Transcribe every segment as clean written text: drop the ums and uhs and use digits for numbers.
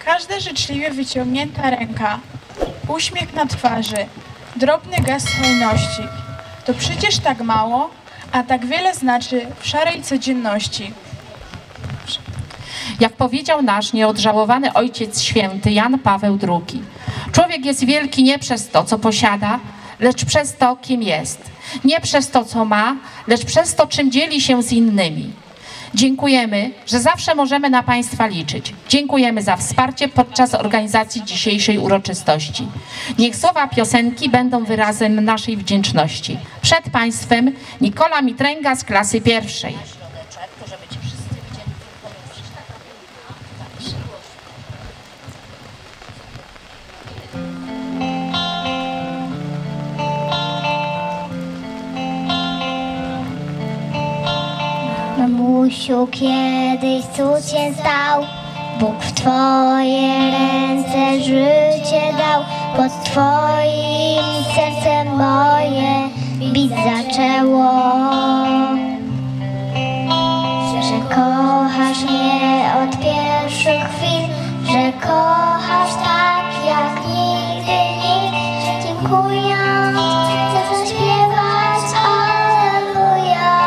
Każda życzliwie wyciągnięta ręka, uśmiech na twarzy, drobny gest hojności. To przecież tak mało, a tak wiele znaczy w szarej codzienności. Jak powiedział nasz nieodżałowany Ojciec Święty Jan Paweł II, człowiek jest wielki nie przez to, co posiada, lecz przez to, kim jest. Nie przez to, co ma, lecz przez to, czym dzieli się z innymi. Dziękujemy, że zawsze możemy na Państwa liczyć. Dziękujemy za wsparcie podczas organizacji dzisiejszej uroczystości. Niech słowa piosenki będą wyrazem naszej wdzięczności. Przed Państwem Nikola Mitręga z klasy pierwszej. Mamusiu, kiedyś cud się stał, Bóg w Twoje ręce życie dał, pod Twoim sercem moje bić zaczęło. Że kochasz mnie od pierwszych chwil, że kochasz tak jak nigdy nikt. Dziękując, chcę zaśpiewać Alleluja.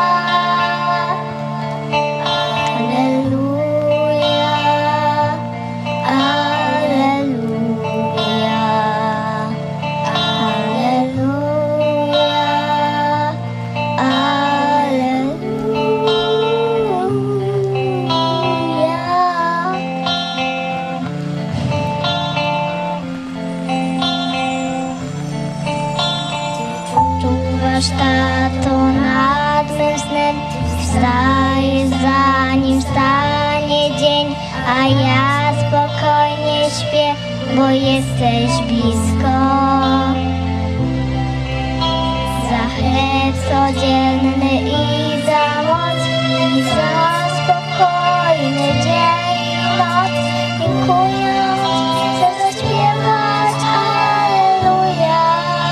Tato nad mym snem, wstaję zanim stanie dzień, a ja spokojnie śpię, bo jesteś blisko. Za chleb codzienny i za moc, i za spokojny dzień i noc. Dziękując, chcę zaśpiewać Alleluja.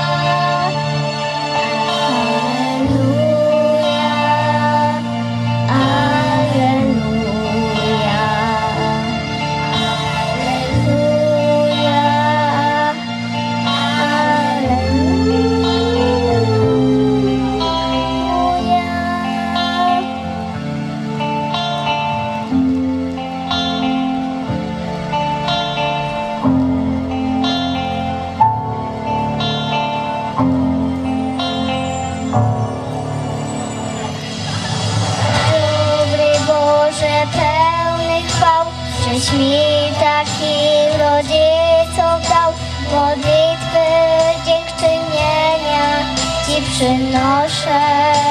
Żeś mi takich rodziców dał, modlitwy dziękczynienia Ci przynoszę.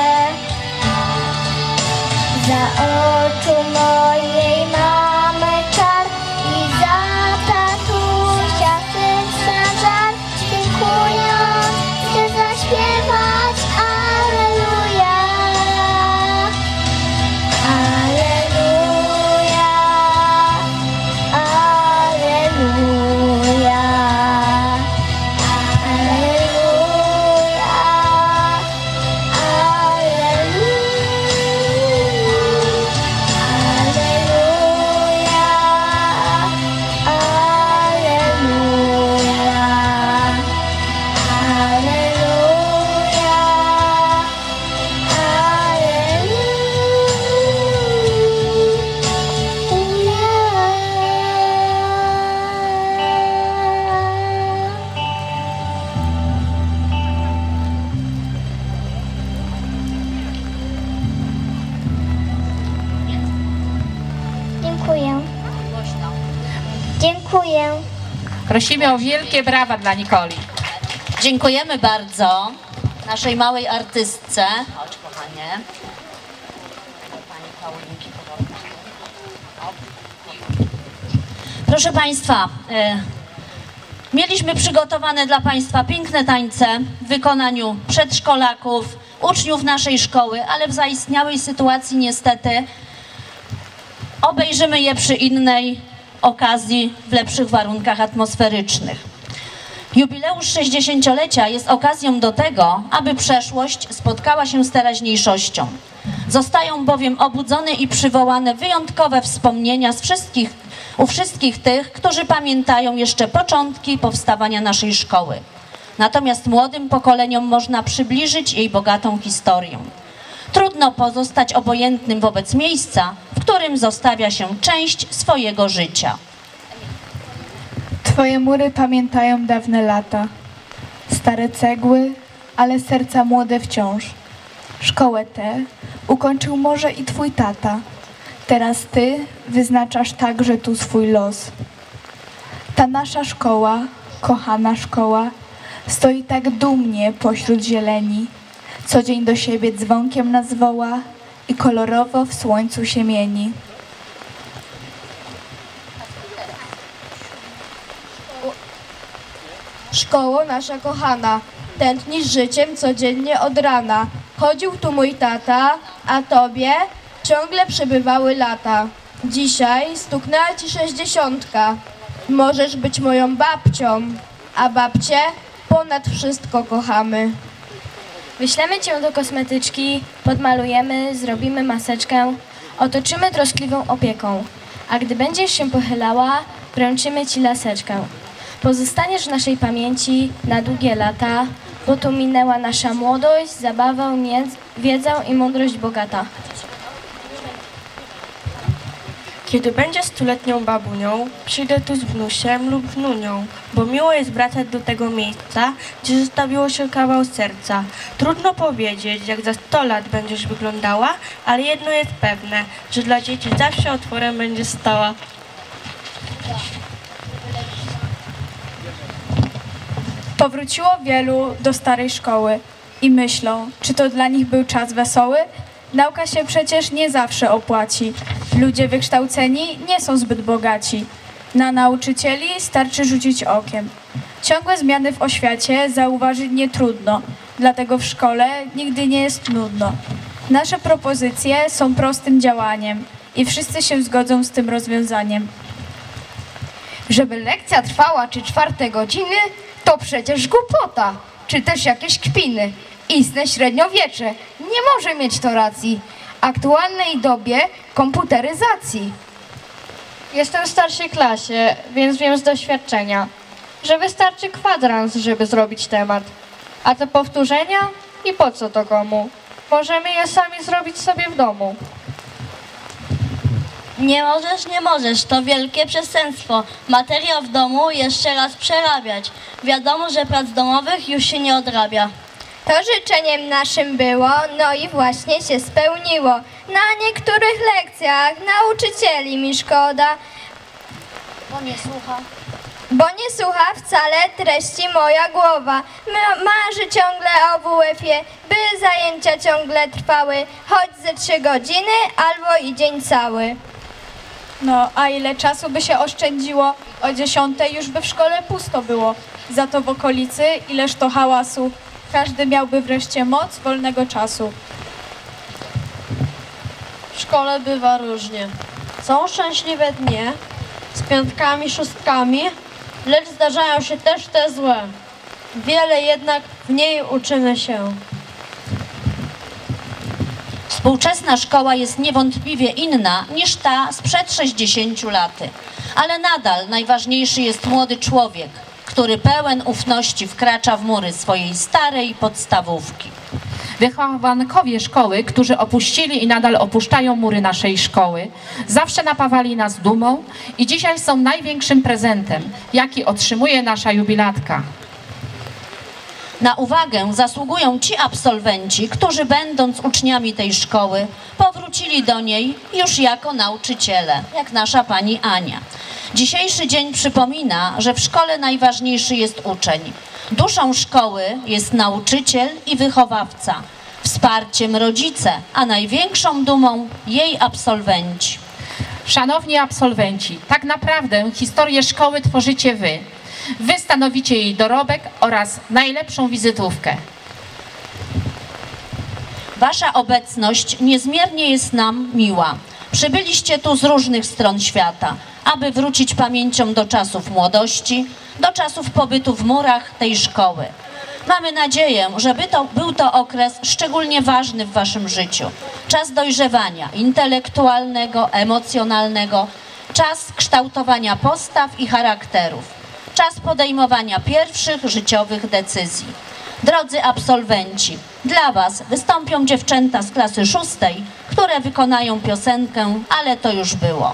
Za oczu mojej mamy czar i za tatusia syna żal. Dziękując, chcę zaśpiewać Alleluja. Dziękuję. Prosimy o wielkie brawa dla Nikoli. Dziękujemy bardzo naszej małej artystce. Chodź, kochanie. Pani Paulinki. Proszę Państwa, mieliśmy przygotowane dla Państwa piękne tańce w wykonaniu przedszkolaków, uczniów naszej szkoły, ale w zaistniałej sytuacji niestety obejrzymy je przy innej okazji w lepszych warunkach atmosferycznych. Jubileusz 60-lecia jest okazją do tego, aby przeszłość spotkała się z teraźniejszością. Zostają bowiem obudzone i przywołane wyjątkowe wspomnienia z wszystkich u wszystkich tych, którzy pamiętają jeszcze początki powstawania naszej szkoły. Natomiast młodym pokoleniom można przybliżyć jej bogatą historię. Trudno pozostać obojętnym wobec miejsca, w którym zostawia się część swojego życia. Twoje mury pamiętają dawne lata. Stare cegły, ale serca młode wciąż. Szkołę tę ukończył może i twój tata. Teraz ty wyznaczasz także tu swój los. Ta nasza szkoła, kochana szkoła, stoi tak dumnie pośród zieleni. Co dzień do siebie dzwonkiem nas woła i kolorowo w słońcu się mieni. Szkoło nasza kochana, tętnisz życiem codziennie od rana. Chodził tu mój tata, a tobie ciągle przebywały lata. Dzisiaj stuknęła ci 60. Możesz być moją babcią, a babcię ponad wszystko kochamy. Wyślemy cię do kosmetyczki, podmalujemy, zrobimy maseczkę, otoczymy troskliwą opieką, a gdy będziesz się pochylała, wręczymy ci laseczkę. Pozostaniesz w naszej pamięci na długie lata, bo tu minęła nasza młodość, zabawę, wiedzę i mądrość bogata. Kiedy będzie stuletnią babunią, przyjdę tu z wnusiem lub wnunią, bo miło jest wracać do tego miejsca, gdzie zostawiło się kawał serca. Trudno powiedzieć, jak za 100 lat będziesz wyglądała, ale jedno jest pewne, że dla dzieci zawsze otworem będzie stała. Powróciło wielu do starej szkoły i myślą, czy to dla nich był czas wesoły? Nauka się przecież nie zawsze opłaci. Ludzie wykształceni nie są zbyt bogaci. Na nauczycieli starczy rzucić okiem. Ciągłe zmiany w oświacie zauważyć nie trudno, dlatego w szkole nigdy nie jest nudno. Nasze propozycje są prostym działaniem i wszyscy się zgodzą z tym rozwiązaniem. Żeby lekcja trwała 3/4 godziny, to przecież głupota, czy też jakieś kpiny. Istne średniowiecze nie może mieć to racji. Aktualnej dobie komputeryzacji. Jestem w starszej klasie, więc wiem z doświadczenia, że wystarczy kwadrans, żeby zrobić temat. A te powtórzenia? I po co to komu? Możemy je sami zrobić sobie w domu. Nie możesz, to wielkie przestępstwo. Materiał w domu jeszcze raz przerabiać. Wiadomo, że prac domowych już się nie odrabia. To życzeniem naszym było, no i właśnie się spełniło. Na niektórych lekcjach nauczycieli mi szkoda, bo nie słucha wcale treści moja głowa. Marzy ciągle o WF-ie, by zajęcia ciągle trwały, choć ze 3 godziny albo i dzień cały. No, a ile czasu by się oszczędziło? O 10 już by w szkole pusto było. Za to w okolicy ileż to hałasu. Każdy miałby wreszcie moc wolnego czasu. W szkole bywa różnie. Są szczęśliwe dnie z piątkami, szóstkami, lecz zdarzają się też te złe. Wiele jednak w niej uczymy się. Współczesna szkoła jest niewątpliwie inna niż ta sprzed 60 lat. Ale nadal najważniejszy jest młody człowiek, który pełen ufności wkracza w mury swojej starej podstawówki. Wychowankowie szkoły, którzy opuścili i nadal opuszczają mury naszej szkoły, zawsze napawali nas dumą i dzisiaj są największym prezentem, jaki otrzymuje nasza jubilatka. Na uwagę zasługują ci absolwenci, którzy będąc uczniami tej szkoły, powrócili do niej już jako nauczyciele, jak nasza pani Ania. Dzisiejszy dzień przypomina, że w szkole najważniejszy jest uczeń. Duszą szkoły jest nauczyciel i wychowawca, wsparciem rodzice, a największą dumą jej absolwenci. Szanowni absolwenci, tak naprawdę historię szkoły tworzycie wy. Wy stanowicie jej dorobek oraz najlepszą wizytówkę. Wasza obecność niezmiernie jest nam miła. Przybyliście tu z różnych stron świata, aby wrócić pamięcią do czasów młodości, do czasów pobytu w murach tej szkoły. Mamy nadzieję, że był to okres szczególnie ważny w waszym życiu. Czas dojrzewania intelektualnego, emocjonalnego Czas kształtowania postaw i charakterów. Czas podejmowania pierwszych życiowych decyzji. Drodzy absolwenci, dla Was wystąpią dziewczęta z klasy 6, które wykonają piosenkę Ale to już było.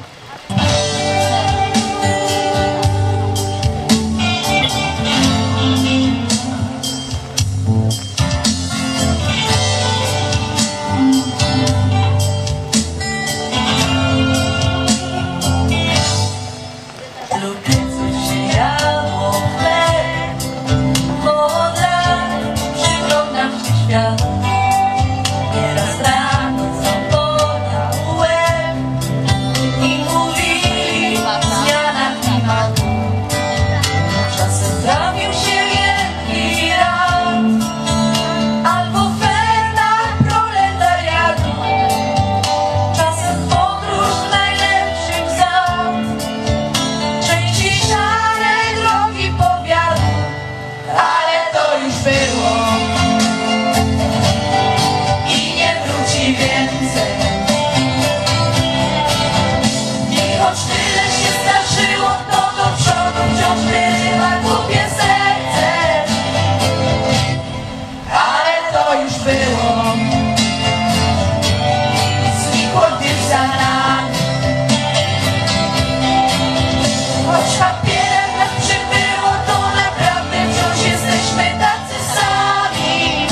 Nieraz rano zapomniał łeb i mówili zmiana klimatu. Czasem trafił się wielki ran albo ferna proletariatu. Czasem podróż najlepszych zam, części szare drogi powiatu, ale to już było. Więcej. I choć tyle się zdarzyło, to do przodu wciąż wyrywa głupie serce. Ale to już było. Znikło gdzieś za nami. Choć papierem nas przybyło, to naprawdę wciąż jesteśmy tacy sami.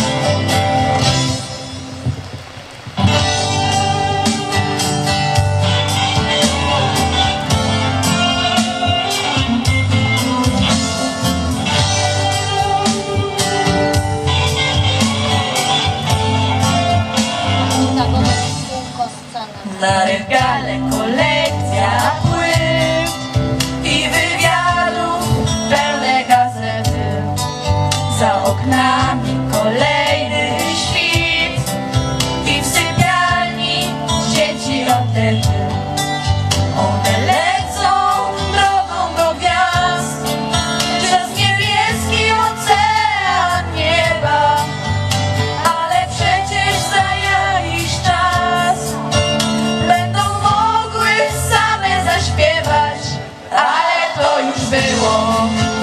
Na regale kolekcja płyt i wywiadów pełne gazety. Za oknami kolejny świt i w sypialni dzieci oddechy. One lecą drogą do gwiazd przez niebieski ocean nieba, ale przecież za jakiś czas będą mogły same zaśpiewać, ale to już było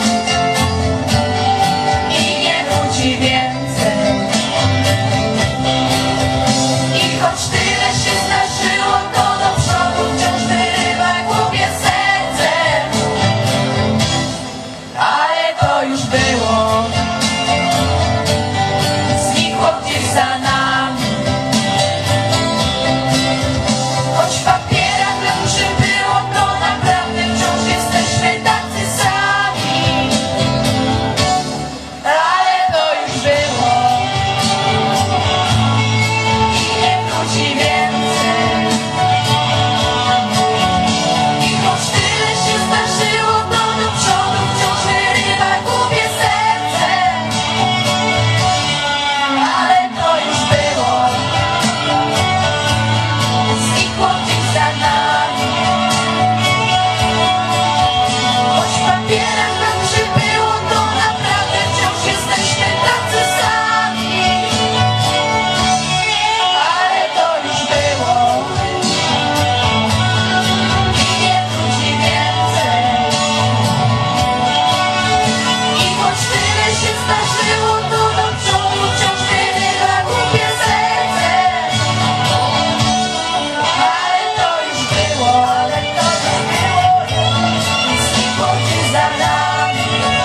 i nie wróci więcej. I choć tyle się zdarzyło, to do przodu wciąż wyrywa głupie serce, ale to już było. Znikło gdzieś za nami. Choć w papierach lepszy było, to naprawdę wciąż jesteśmy tacy sami. Ale to już było i nie wróci więcej. I choć tyle się zdarzyło, to do przodu wciąż wyrywa głupie serce. Ale to już było. Znikło gdzieś za nami. Choć w papierach nam przybyło, to naprawdę wciąż jesteśmy tacy sami. Ale to już było i nie wróci więcej. I choć tyle się zdarzyło, to do przodu wciąż wyrywa głupie serce. Ale to już było, znikło gdzieś za nami.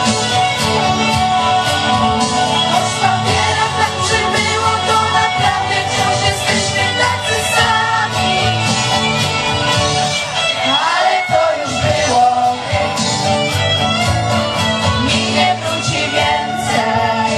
Choć w papierach tak przybyło, to naprawdę wciąż jesteśmy tacy sami. Ale to już było i nie wróci więcej.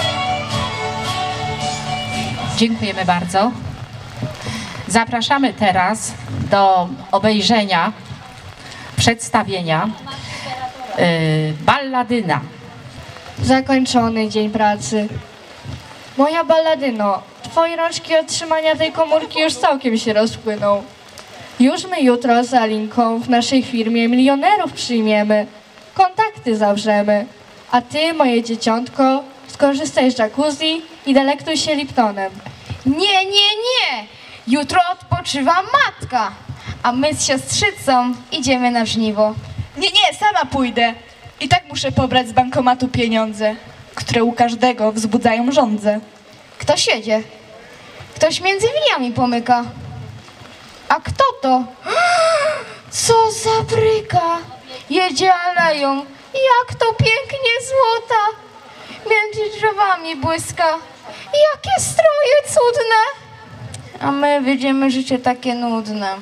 Dziękujemy bardzo. Zapraszamy teraz do obejrzenia przedstawienia Balladyna. Zakończony dzień pracy. Moja balladyno, twoje rączki od trzymania tej komórki już całkiem się rozpłyną. Już my jutro z Alinką w naszej firmie milionerów przyjmiemy. Kontakty zawrzemy. A ty, moje dzieciątko, skorzystaj z jacuzzi i delektuj się Liptonem. Nie, nie, nie! Jutro odpoczywa matka, a my z siostrzycą idziemy na żniwo. Nie, sama pójdę. I tak muszę pobrać z bankomatu pieniądze, które u każdego wzbudzają żądzę. Ktoś jedzie. Ktoś między winiami pomyka. A kto to? Co za bryka! Jedzie aleją, jak to pięknie złota! Między drzewami błyska, jakie stroje cudne! A my widzimy życie takie nudne.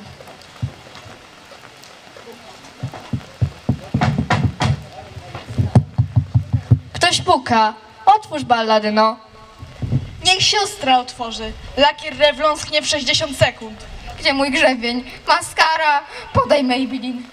Ktoś puka. Otwórz, Balladyno. Niech siostra otworzy. Lakier Revlon schnie w 60 sekund. Gdzie mój grzebień? Maskara! Podaj Maybelline.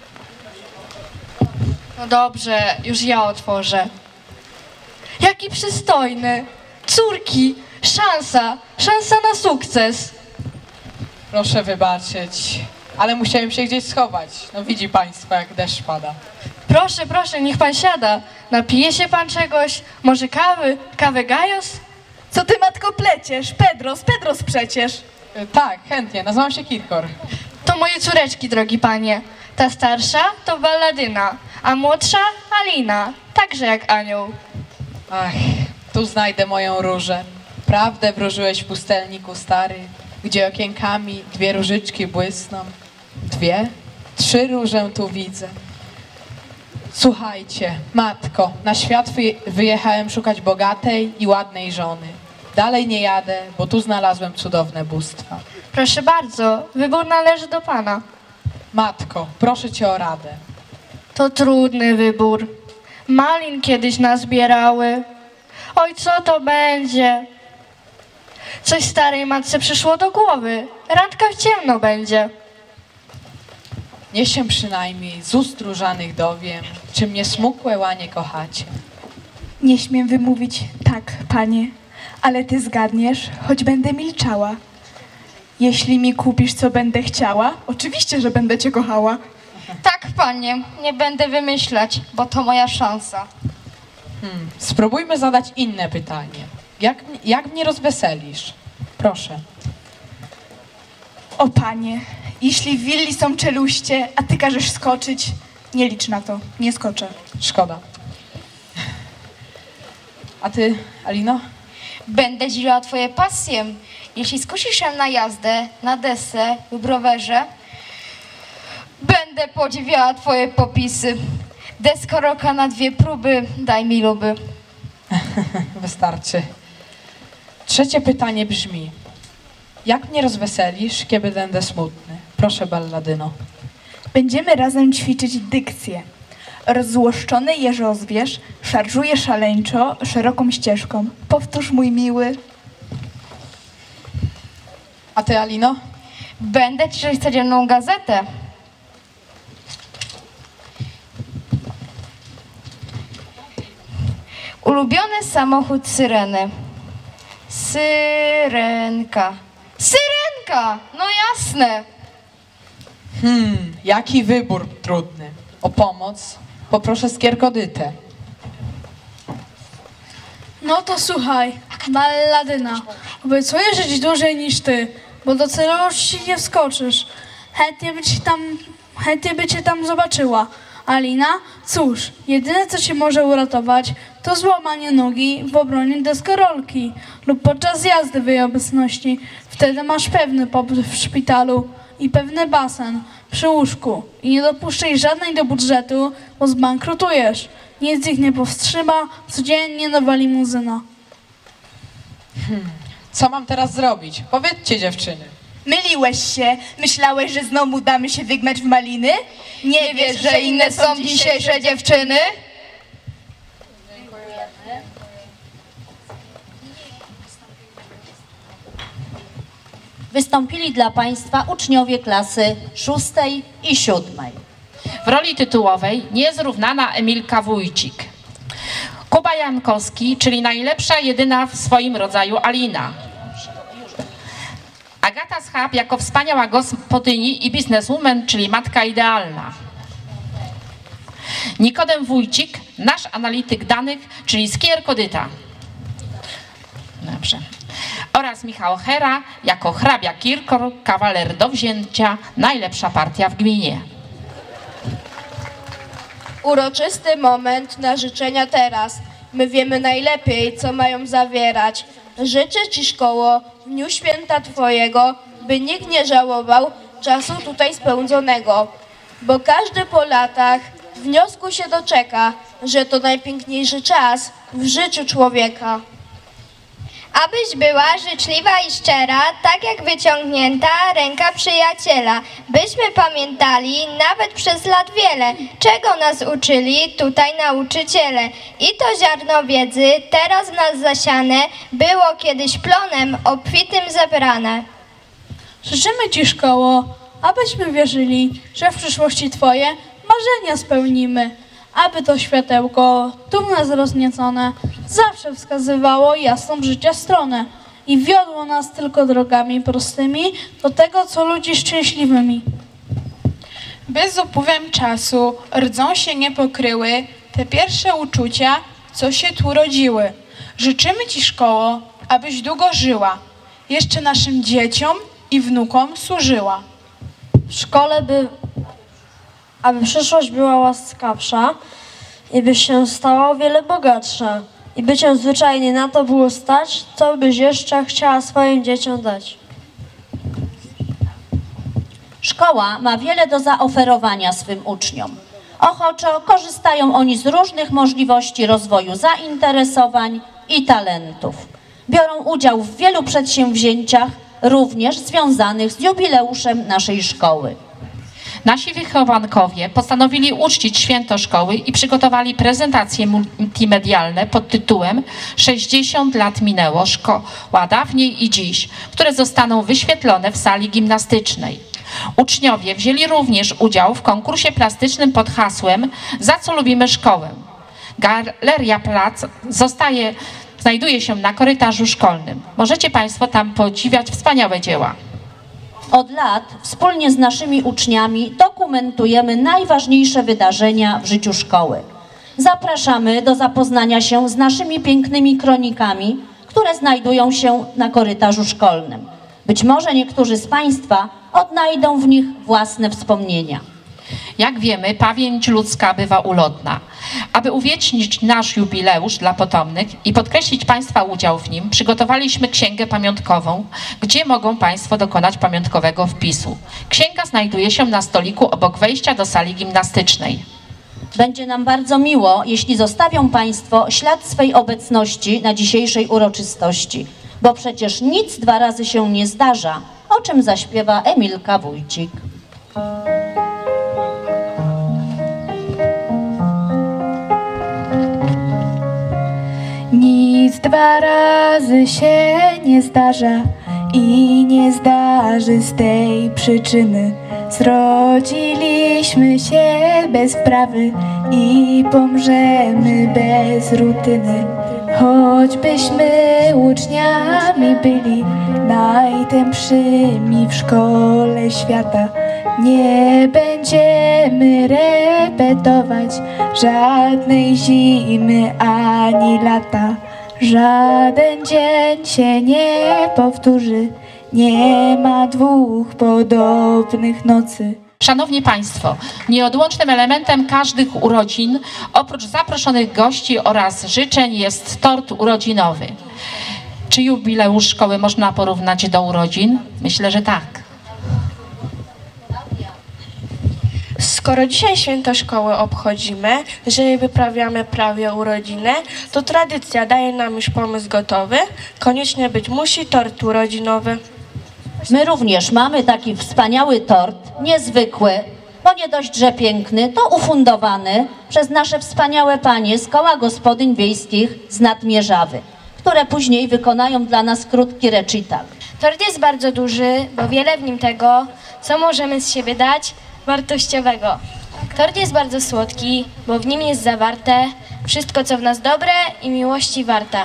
No dobrze, już ja otworzę. Jaki przystojny. Córki, szansa na sukces. Proszę wybaczyć, ale musiałem się gdzieś schować. No widzi państwo, jak deszcz pada. Proszę, niech pan siada. Napije się pan czegoś? Może kawę gajos? Co ty, matko, pleciesz? Pedros przecież. Tak, chętnie, nazywam się Kirkor. To moje córeczki, drogi panie. Ta starsza to Balladyna, a młodsza Alina, także jak anioł. Ach, tu znajdę moją różę. Prawdę wróżyłeś w pustelniku stary, gdzie okienkami 2 różyczki błysną. 2, 3 róże tu widzę. Słuchajcie, matko, na świat wyjechałem szukać bogatej i ładnej żony. Dalej nie jadę, bo tu znalazłem cudowne bóstwa. Proszę bardzo, wybór należy do pana. Matko, proszę cię o radę. To trudny wybór. Malin kiedyś nazbierały. Oj, co to będzie? Coś starej matce przyszło do głowy. Randka w ciemno będzie. Niech się przynajmniej z ust różanych dowiem, czy mnie smukłe łanie kochacie. Nie śmiem wymówić tak, panie, ale ty zgadniesz, choć będę milczała. Jeśli mi kupisz, co będę chciała, oczywiście, że będę cię kochała. Tak, panie, nie będę wymyślać, bo to moja szansa. Spróbujmy zadać inne pytanie. Jak mnie rozweselisz? Proszę. O panie, jeśli w willi są czeluście, a ty każesz skoczyć, nie licz na to, nie skoczę. Szkoda. A ty, Alino? Będę dzieliła twoje pasje. Jeśli skusisz się na jazdę, na desce lub rowerze, będę podziwiała twoje popisy. Deskorolka na 2 próby, daj mi luby. Wystarczy. Trzecie pytanie brzmi. Jak mnie rozweselisz, kiedy będę smutny? Proszę, Balladyno. Będziemy razem ćwiczyć dykcję. Rozzłoszczony jeżozwierz szarżuje szaleńczo szeroką ścieżką. Powtórz, mój miły. A ty, Alino? Będę czytać codzienną gazetę. Ulubiony samochód Syreny. Syrenka. Syrenka! No jasne. Jaki wybór trudny. O pomoc poproszę Skierkodytę. No to słuchaj, Balladyna, obiecuję żyć dłużej niż ty, bo do celowości nie wskoczysz. Chętnie by cię tam zobaczyła. Alina, cóż, jedyne co cię może uratować, to złamanie nogi w obronie deskorolki lub podczas jazdy w jej obecności. Wtedy masz pewny pobyt w szpitalu i pewny basen przy łóżku. I nie dopuszczaj żadnej do budżetu, bo zbankrutujesz. Nic ich nie powstrzyma, codziennie nowa limuzyna. Co mam teraz zrobić? Powiedzcie, dziewczyny. Myliłeś się. Myślałeś, że znowu damy się wygnać w maliny? Nie wiesz, że inne są dzisiejsze dziewczyny? Wystąpili dla Państwa uczniowie klasy 6. i 7. W roli tytułowej niezrównana Emilka Wójcik. Kuba Jankowski, czyli najlepsza, jedyna w swoim rodzaju Alina. Agata Schab jako wspaniała gospodyni i bizneswoman, czyli matka idealna. Nikodem Wójcik, nasz analityk danych, czyli Skierkodyta. Dobrze. Oraz oraz Michał Hera jako hrabia Kirkor, kawaler do wzięcia, najlepsza partia w gminie. Uroczysty moment na życzenia teraz. My wiemy najlepiej, co mają zawierać. Życzę Ci, szkoło, w dniu święta Twojego, by nikt nie żałował czasu tutaj spędzonego. Bo każdy po latach wniosku się doczeka, że to najpiękniejszy czas w życiu człowieka. Abyś była życzliwa i szczera, tak jak wyciągnięta ręka przyjaciela. Byśmy pamiętali nawet przez lat wiele, czego nas uczyli tutaj nauczyciele. I to ziarno wiedzy, teraz w nas zasiane, było kiedyś plonem obfitym zebrane. Życzymy Ci, szkoło, abyśmy wierzyli, że w przyszłości Twoje marzenia spełnimy, aby to światełko, tu w nas rozniecone, zawsze wskazywało jasną życia stronę i wiodło nas tylko drogami prostymi do tego, co ludzi szczęśliwymi. By z upływem czasu rdzą się nie pokryły te pierwsze uczucia, co się tu rodziły. Życzymy Ci, szkoło, abyś długo żyła, jeszcze naszym dzieciom i wnukom służyła. W szkole aby przyszłość była łaskawsza i byś się stała o wiele bogatsza i by cię zwyczajnie na to było stać, co byś jeszcze chciała swoim dzieciom dać. Szkoła ma wiele do zaoferowania swym uczniom. Ochoczo korzystają oni z różnych możliwości rozwoju zainteresowań i talentów. Biorą udział w wielu przedsięwzięciach, również związanych z jubileuszem naszej szkoły. Nasi wychowankowie postanowili uczcić święto szkoły i przygotowali prezentacje multimedialne pod tytułem 60 lat minęło, szkoła dawniej i dziś, które zostaną wyświetlone w sali gimnastycznej. Uczniowie wzięli również udział w konkursie plastycznym pod hasłem Za co lubimy szkołę. Galeria Plac znajduje się na korytarzu szkolnym. Możecie Państwo tam podziwiać wspaniałe dzieła. Od lat wspólnie z naszymi uczniami dokumentujemy najważniejsze wydarzenia w życiu szkoły. Zapraszamy do zapoznania się z naszymi pięknymi kronikami, które znajdują się na korytarzu szkolnym. Być może niektórzy z Państwa odnajdą w nich własne wspomnienia. Jak wiemy, pamięć ludzka bywa ulotna. Aby uwiecznić nasz jubileusz dla potomnych i podkreślić Państwa udział w nim, przygotowaliśmy księgę pamiątkową, gdzie mogą Państwo dokonać pamiątkowego wpisu. Księga znajduje się na stoliku obok wejścia do sali gimnastycznej. Będzie nam bardzo miło, jeśli zostawią Państwo ślad swej obecności na dzisiejszej uroczystości, bo przecież nic dwa razy się nie zdarza, o czym zaśpiewa Emilka Wójcik. Nic dwa razy się nie zdarza i nie zdarzy z tej przyczyny. Zrodziliśmy się bez wprawy i pomrzemy bez rutyny. Choćbyśmy uczniami byli najtępszymi w szkole świata, nie będziemy repetować żadnej zimy ani lata. Żaden dzień się nie powtórzy, nie ma dwóch podobnych nocy. Szanowni Państwo, nieodłącznym elementem każdych urodzin, oprócz zaproszonych gości oraz życzeń, jest tort urodzinowy. Czy jubileusz szkoły można porównać do urodzin? Myślę, że tak. Skoro dzisiaj święto szkoły obchodzimy, że wyprawiamy prawie urodzinę, to tradycja daje nam już pomysł gotowy. Koniecznie być musi tort urodzinowy. My również mamy taki wspaniały tort, niezwykły, bo nie dość, że piękny, to ufundowany przez nasze wspaniałe panie z Koła Gospodyń Wiejskich z Nadmierzawy, które później wykonają dla nas krótki recital. Tort jest bardzo duży, bo wiele w nim tego, co możemy z siebie dać, wartościowego. Tort jest bardzo słodki, bo w nim jest zawarte wszystko, co w nas dobre i miłości warta.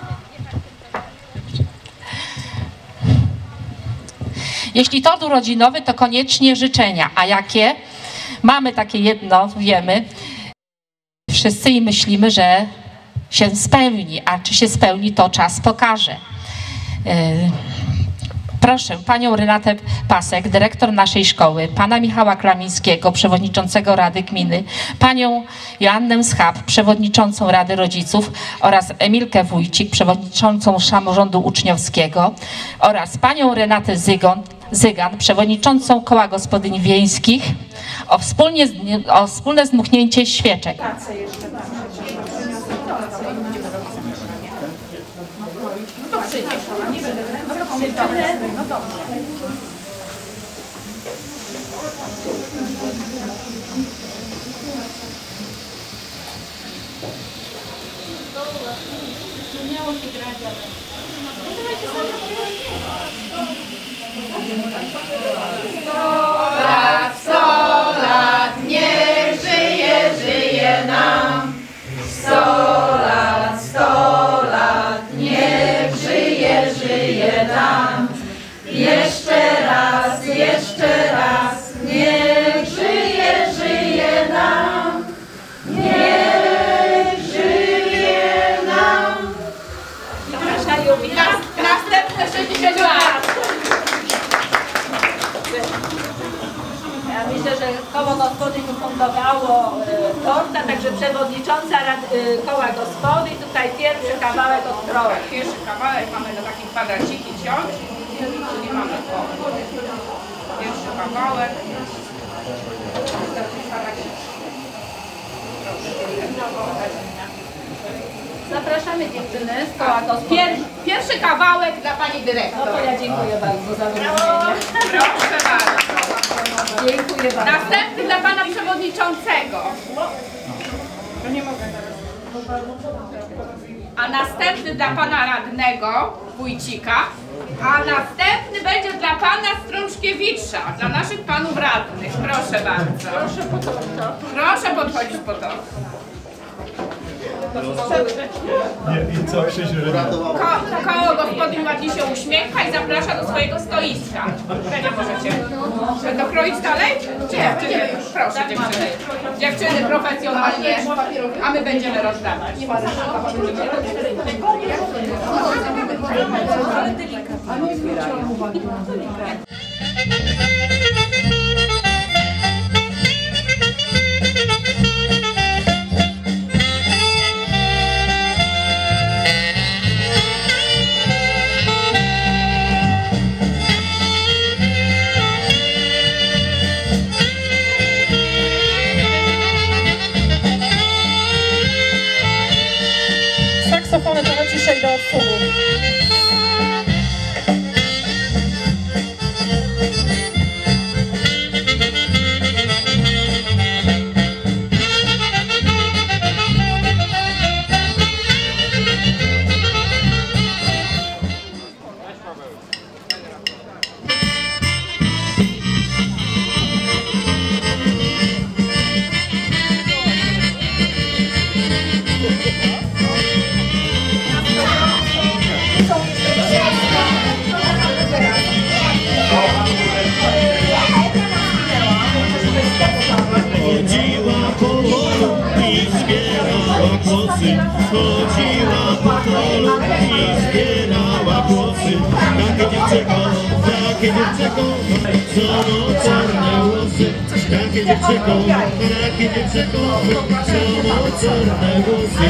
Jeśli tort urodzinowy, to koniecznie życzenia. A jakie? Mamy takie jedno, wiemy. Wszyscy i myślimy, że się spełni. A czy się spełni, to czas pokaże. Proszę panią Renatę Pasek, dyrektor naszej szkoły, pana Michała Klamińskiego, przewodniczącego Rady Gminy, panią Joannę Schab, przewodniczącą Rady Rodziców oraz Emilkę Wójcik, przewodniczącą Samorządu Uczniowskiego oraz panią Renatę Zygan, przewodniczącą Koła Gospodyń Wiejskich o wspólne zdmuchnięcie świeczek. Niech żyje nam. 100 lat, niech żyje nam. Jeszcze raz, niech żyje nam. Niech żyje nam. Następne 60 lat. Ja myślę, że koło gospodyń ufundowało torta, także przewodnicząca koła gospodyń, tutaj pierwszy kawałek od krowy. Pierwszy kawałek mamy na takie kwadraciki ciąć, czyli mamy pierwszy kawałek. Zapraszamy dziewczyny z koła gospodyń. Pierwszy kawałek dla pani dyrektor. No to ja dziękuję bardzo za wyróżnienie. Proszę bardzo. Dziękuję bardzo. Następny dla pana przewodniczącego. To nie mogę teraz. A następny dla pana radnego Wójcika. A następny będzie dla pana Strączkiewicza, dla naszych panów radnych. Proszę bardzo. Proszę podchodzić po to. I co Krzysiu, że Koło gospodyń ładnie się uśmiecha i zaprasza do swojego stoiska. Nie możecie dokroić dalej? Dziewczyny, proszę dziewczyny. Dziewczyny profesjonalnie, a my będziemy rozdawać. Saksofony trochę ciszej do obsługi. Chodziła po polu i zbierała głosy. Takie dziewczęko, co czarne włosy. Takie dziewczęko, co czarne włosy.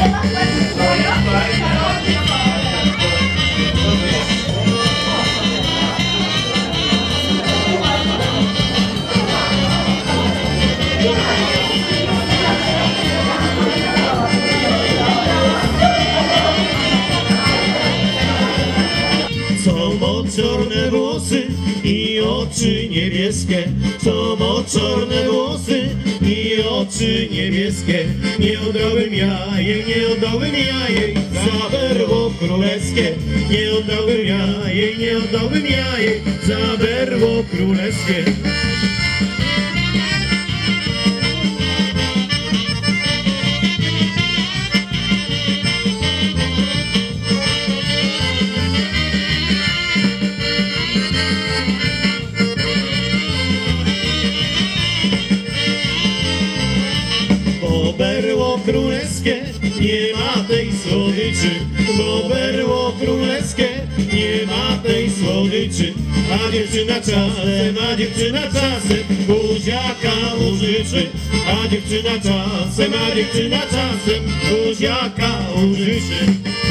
Czarne włosy i oczy niebieskie, co ma czarne włosy i oczy niebieskie. Nie oddałbym ja jej za berło królewskie. Nie oddałbym ja jej za berło królewskie. Berło królewskie nie ma tej słodyczy, bo berło królewskie nie ma użyczy, a dziewczyna czasem buziaka użyczy, a dziewczyna czasem buziaka użyczy.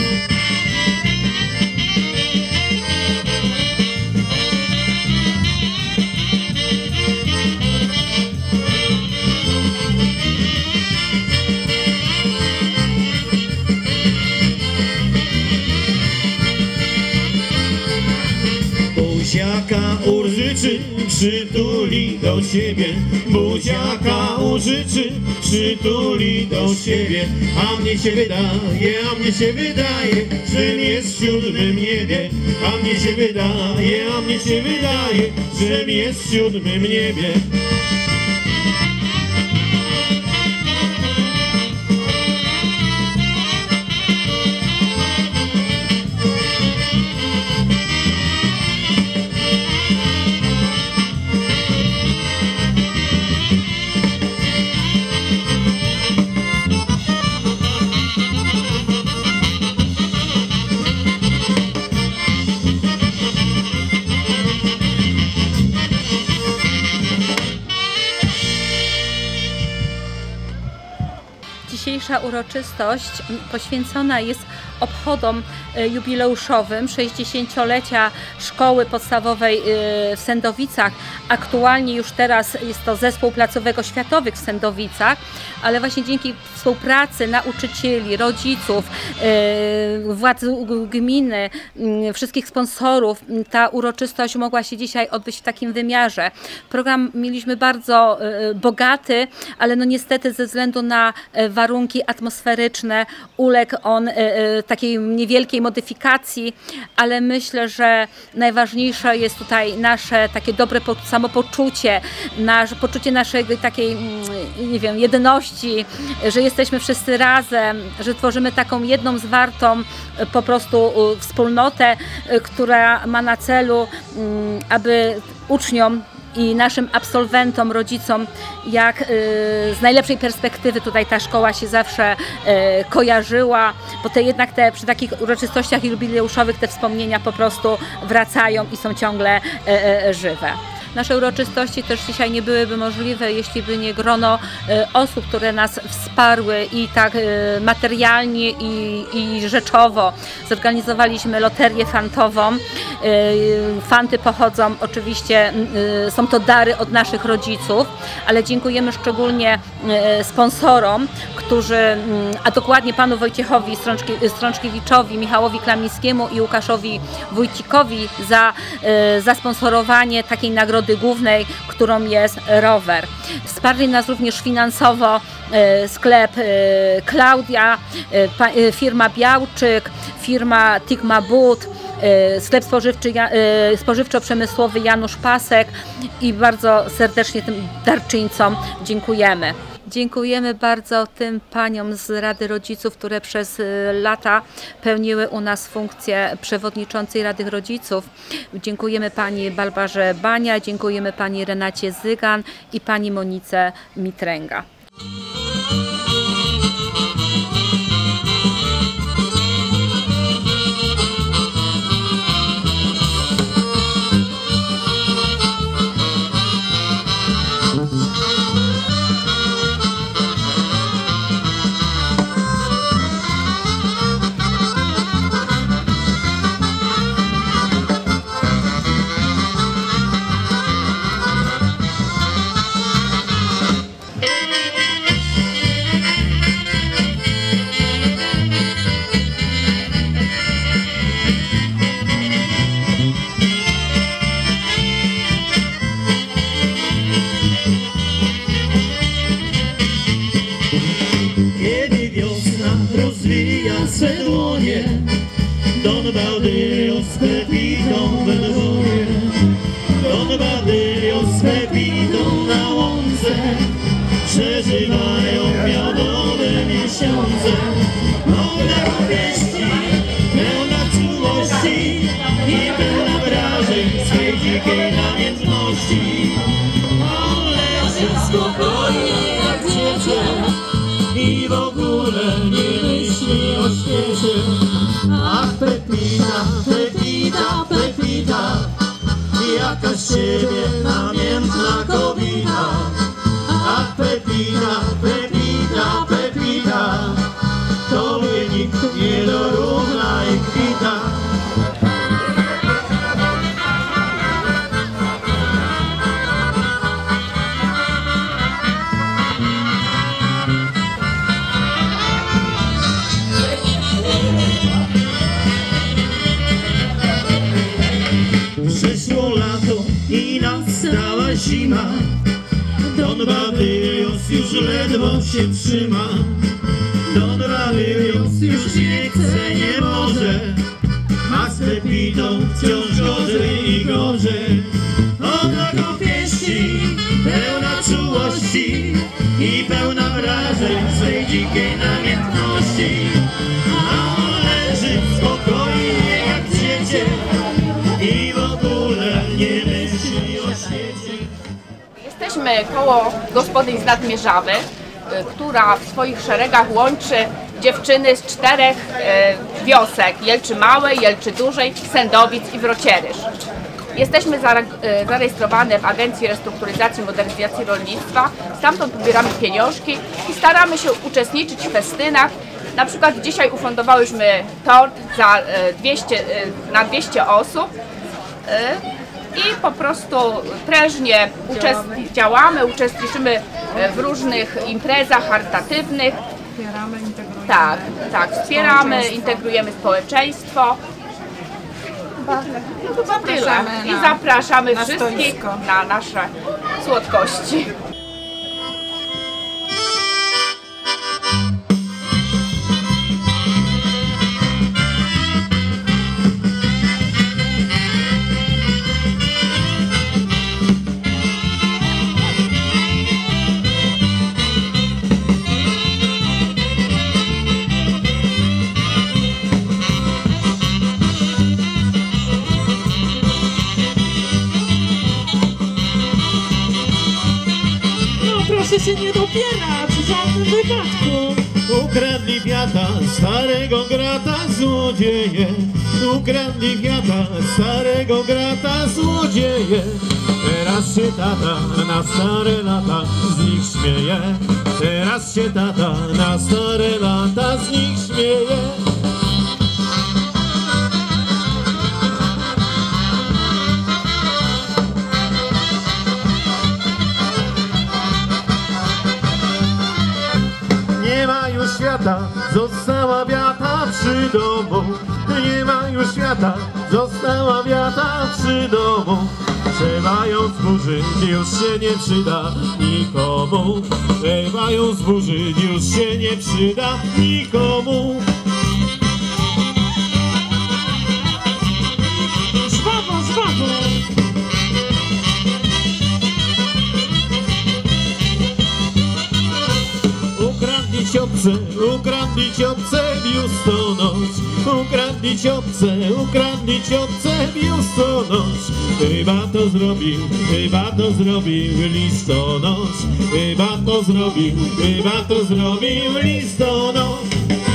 Buziaka użyczy, przytuli do siebie, buziaka użyczy, przytuli do siebie, a mnie się wydaje, że jest w 7. niebie, a mnie się wydaje, że jest w 7. niebie. Dzisiejsza uroczystość poświęcona jest obchodom jubileuszowym 60-lecia Szkoły Podstawowej w Sędowicach. Aktualnie już teraz jest to Zespół Placówek Oświatowych w Sędowicach, ale właśnie dzięki współpracy nauczycieli, rodziców, władz gminy, wszystkich sponsorów ta uroczystość mogła się dzisiaj odbyć w takim wymiarze. Program mieliśmy bardzo bogaty, ale no niestety ze względu na warunki atmosferyczne uległ on takiej niewielkiej modyfikacji, ale myślę, że najważniejsze jest tutaj nasze takie dobre samopoczucie, poczucie naszej takiej, nie wiem, jedności, że jesteśmy wszyscy razem, że tworzymy taką jedną zwartą po prostu wspólnotę, która ma na celu, aby uczniom i naszym absolwentom, rodzicom, jak z najlepszej perspektywy tutaj ta szkoła się zawsze kojarzyła, bo przy takich uroczystościach jubileuszowych te wspomnienia po prostu wracają i są ciągle żywe. Nasze uroczystości też dzisiaj nie byłyby możliwe, jeśli by nie grono osób, które nas wsparły i tak materialnie i rzeczowo. Zorganizowaliśmy loterię fantową. Fanty pochodzą oczywiście, są to dary od naszych rodziców, ale dziękujemy szczególnie sponsorom, którzy, a dokładnie panu Wojciechowi Strączkiewiczowi, Michałowi Klamińskiemu i Łukaszowi Wójcikowi za zasponsorowanie takiej nagrody głównej, którą jest rower. Wsparli nas również finansowo sklep Klaudia, firma Białczyk, firma Tigma But, sklep spożywczo-przemysłowy Janusz Pasek i bardzo serdecznie tym darczyńcom dziękujemy. Dziękujemy bardzo tym paniom z Rady Rodziców, które przez lata pełniły u nas funkcję przewodniczącej Rady Rodziców. Dziękujemy pani Barbarze Bania, dziękujemy pani Renacie Zygan i pani Monice Mitręga. jaka z ciebie namiętna kobita. A Pepita, Pepita, Pepita, tobie nikt nie dorówna i kwita. Przyszło lato i nastała zima. Don Babylios już ledwo się trzyma. Don Babylios już nie chce, nie może, a z Pepitą wciąż gorzej i gorzej. Ona go pieści, pełna czułości i pełna wrażeń swej dzikiej namiętności. A on leży spokojnie jak dziecię i w ogóle nie myśli o świecie. Jesteśmy koło gospodyń z Nadmierzawy, która w swoich szeregach łączy dziewczyny z 4 wiosek: Jelczy Małej, Jelczy Dużej, Sędowic i Wrocieryż. Jesteśmy zarejestrowane w Agencji Restrukturyzacji i Modernizacji Rolnictwa, stamtąd pobieramy pieniążki i staramy się uczestniczyć w festynach. Na przykład dzisiaj ufundowałyśmy tort za na 200 osób i po prostu prężnie uczestniczymy w różnych imprezach charytatywnych. Wspieramy, integrujemy. Tak, wspieramy, integrujemy społeczeństwo. No chyba tyle. I zapraszamy wszystkich na nasze słodkości. Proszę się nie dopierać w żadnym wypadku. Ukradli kwiata starego grata złodzieje. Ukradli kwiata starego grata złodzieje. Teraz się tata na stare lata z nich śmieje. Teraz się tata na stare lata z nich śmieje. Nie ma już świata, została wiata przy domu. Nie ma już świata, została wiata przy domu. Trzeba ją zburzyć, już się nie przyda nikomu. Trzeba ją zburzyć, już się nie przyda nikomu. Żwawo, żwawo! Ukradli ciotce biustonosz. Ukradli ciotce biustonosz. Chyba to zrobił listonosz. Chyba to zrobił listonosz.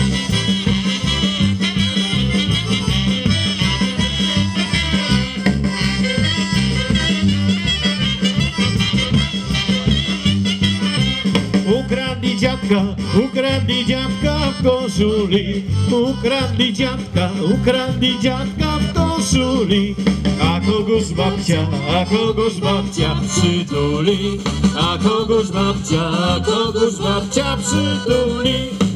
Ukradli dziadka w koszuli. Ukradli dziadka w koszuli. A kogoż babcia przytuli. A kogoż babcia przytuli.